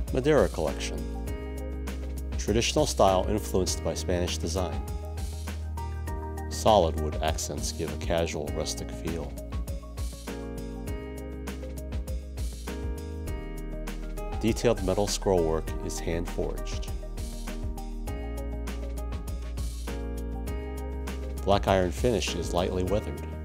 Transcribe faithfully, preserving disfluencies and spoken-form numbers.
Madera collection. Traditional style influenced by Spanish design. Solid wood accents give a casual, rustic feel. Detailed metal scrollwork is hand-forged. Black iron finish is lightly weathered.